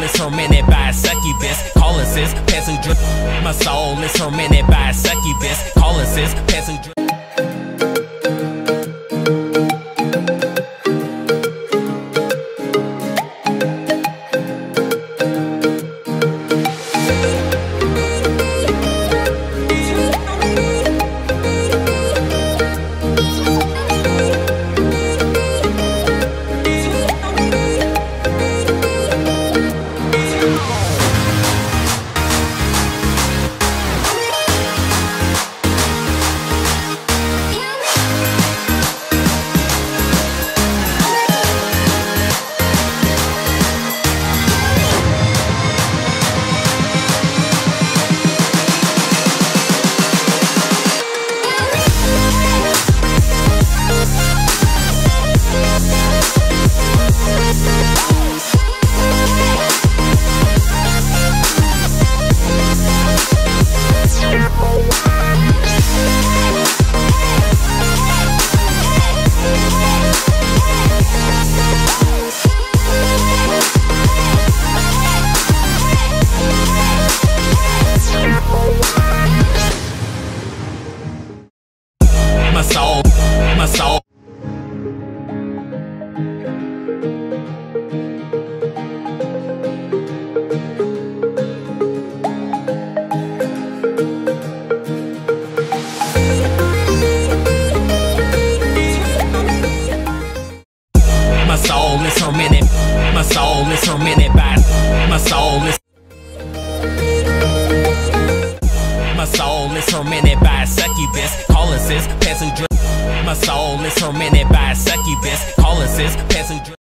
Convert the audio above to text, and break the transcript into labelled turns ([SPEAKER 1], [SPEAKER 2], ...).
[SPEAKER 1] is tormented by a succubus, calling sis, passing drip. My soul is tormented by a succubus, calling sis, passing drip. My soul. My soul is tormented. My soul is tormented by. My soul is. My soul is tormented by a succubus, calling sis, passing drip. My soul is tormented by a succubus, calling sis, passing drip.